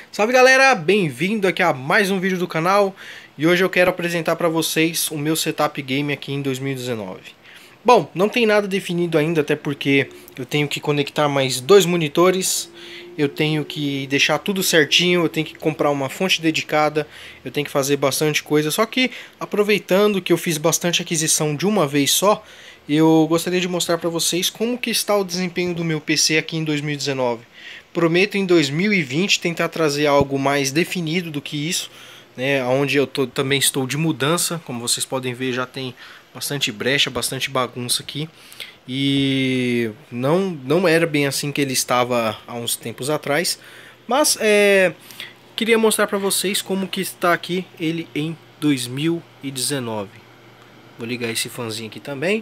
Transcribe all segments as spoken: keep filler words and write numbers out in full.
Salve galera, bem-vindo aqui a mais um vídeo do canal. E hoje eu quero apresentar para vocês o meu setup game aqui em dois mil e dezenove. Bom, não tem nada definido ainda, até porque eu tenho que conectar mais dois monitores, eu tenho que deixar tudo certinho, eu tenho que comprar uma fonte dedicada, eu tenho que fazer bastante coisa. Só que aproveitando que eu fiz bastante aquisição de uma vez só, eu gostaria de mostrar para vocês como que está o desempenho do meu P C aqui em dois mil e dezenove. Prometo em dois mil e vinte tentar trazer algo mais definido do que isso, né? Onde eu tô, também estou de mudança, como vocês podem ver, já tem bastante brecha, bastante bagunça aqui. E não, não era bem assim que ele estava há uns tempos atrás, mas é, queria mostrar para vocês como que está aqui ele em dois mil e dezenove. Vou ligar esse fãzinho aqui também.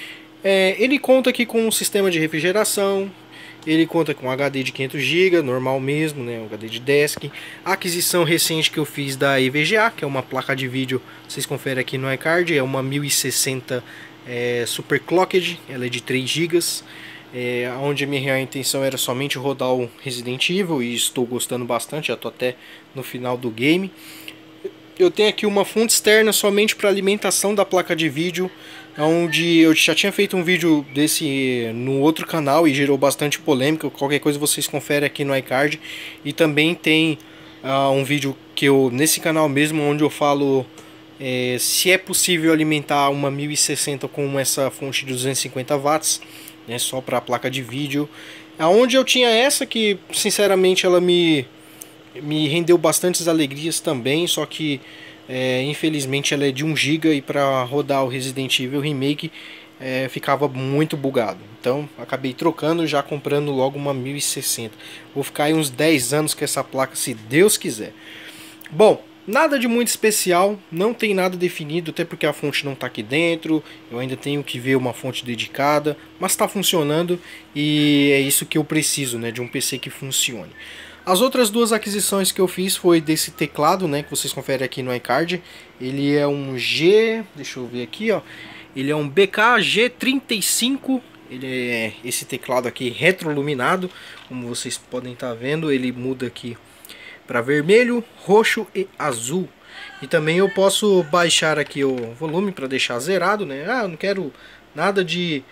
É, ele conta aqui com um sistema de refrigeração. Ele conta com H D de quinhentos gigas, normal mesmo, né? H D de desk. A aquisição recente que eu fiz da E V G A, que é uma placa de vídeo, vocês conferem aqui no iCard, é uma mil e sessenta é, Super Clocked, ela é de três gigas. É, onde a minha real intenção era somente rodar o Resident Evil, e estou gostando bastante, já estou até no final do game. Eu tenho aqui uma fonte externa somente para alimentação da placa de vídeo, onde eu já tinha feito um vídeo desse no outro canal e gerou bastante polêmica. Qualquer coisa vocês conferem aqui no iCard. E também tem uh, um vídeo que eu nesse canal mesmo, onde eu falo é, se é possível alimentar uma mil e sessenta com essa fonte de duzentos e cinquenta watts, né, só para a placa de vídeo. Onde eu tinha essa que sinceramente ela me me rendeu bastantes alegrias também, só que é, infelizmente ela é de um giga e para rodar o Resident Evil Remake é, ficava muito bugado. Então acabei trocando, já comprando logo uma mil e sessenta. Vou ficar aí uns dez anos com essa placa, se Deus quiser. Bom, nada de muito especial, não tem nada definido, até porque a fonte não está aqui dentro. Eu ainda tenho que ver uma fonte dedicada, mas está funcionando e é isso que eu preciso, né, de um P C que funcione. As outras duas aquisições que eu fiz foi desse teclado, né, que vocês conferem aqui no iCard. Ele é um G, deixa eu ver aqui, ó. Ele é um B K G trinta e cinco. Ele é esse teclado aqui retroluminado, como vocês podem estar vendo. Ele muda aqui para vermelho, roxo e azul. E também eu posso baixar aqui o volume para deixar zerado, né? Ah, eu não quero nada de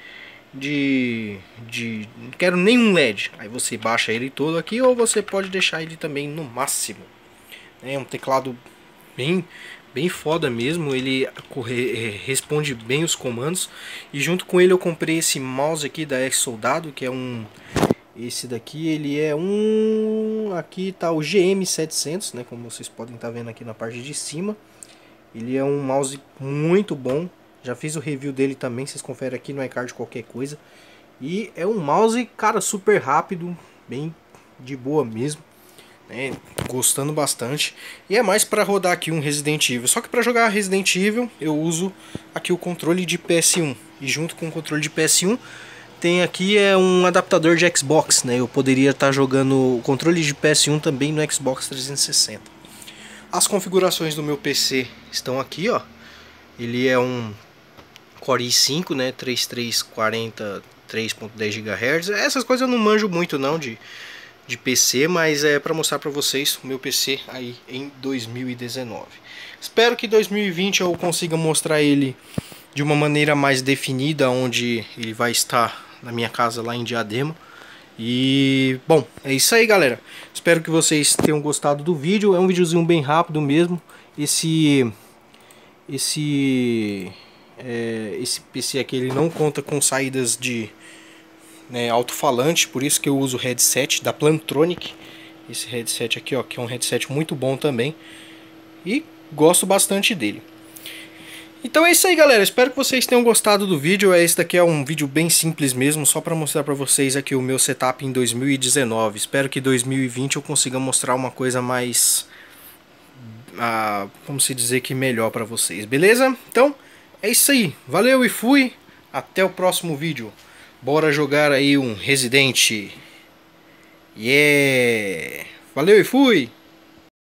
de, de não quero nenhum L E D, aí você baixa ele todo aqui, ou você pode deixar ele também no máximo. É um teclado bem bem foda mesmo, ele corre, responde bem os comandos. E junto com ele eu comprei esse mouse aqui da Ex Soldado, que é um, esse daqui ele é um, aqui tá o G M setecentos, né, como vocês podem estar vendo aqui na parte de cima. Ele é um mouse muito bom. Já fiz o review dele também, vocês conferem aqui no iCard qualquer coisa. E é um mouse, cara, super rápido, bem de boa mesmo, né? Gostando bastante. E é mais para rodar aqui um Resident Evil. Só que para jogar Resident Evil eu uso aqui o controle de P S um. E junto com o controle de P S um tem aqui é um adaptador de Xbox, né? Eu poderia estar jogando o controle de P S um também no Xbox trezentos e sessenta. As configurações do meu P C estão aqui, ó. Ele é um Core i cinco, né, trinta e três quarenta, três ponto dez gigahertz. Essas coisas eu não manjo muito não de, de P C, mas é para mostrar para vocês o meu P C aí em dois mil e dezenove. Espero que em dois mil e vinte eu consiga mostrar ele de uma maneira mais definida, onde ele vai estar na minha casa lá em Diadema. E bom, é isso aí galera. Espero que vocês tenham gostado do vídeo. É um videozinho bem rápido mesmo. Esse esse É, esse P C aqui ele não conta com saídas de, né, alto-falante, por isso que eu uso o headset da Plantronic. Esse headset aqui, ó, que é um headset muito bom também, e gosto bastante dele. Então é isso aí galera, espero que vocês tenham gostado do vídeo. Esse daqui é um vídeo bem simples mesmo, só para mostrar para vocês aqui o meu setup em dois mil e dezenove. Espero que em dois mil e vinte eu consiga mostrar uma coisa mais, ah, como se dizer, que melhor para vocês, beleza? Então é isso aí, valeu e fui, até o próximo vídeo. Bora jogar aí um Resident. Yeah! Valeu e fui!